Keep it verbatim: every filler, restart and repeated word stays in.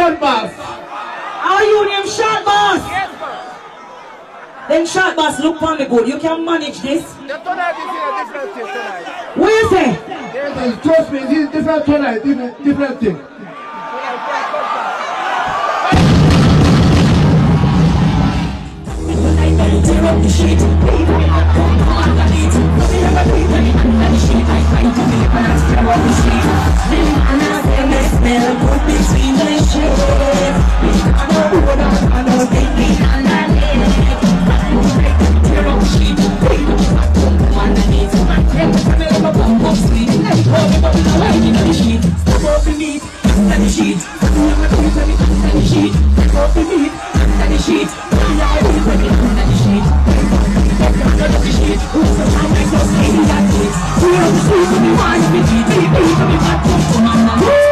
short boss. Are you named Short Boss? Yes, then Short Boss, look for me good. You can manage this. The tonight is a different thing tonight. What you say? Yes, trust me, this is different tonight, different, different thing. Tear up the sheet, baby, I come underneath. Nothing ever breathe when I'm under the sheet. I fight to be a man, tear up the sheet. Then I'm not saying they smell good between the sheets. We can't go over that, I don't think we underneath. Tear up the sheet, baby, I come underneath. Take the camera, I'm a bum bum sweet. Let it go, I'm a white in the sheet. Step up the meat, under the sheet.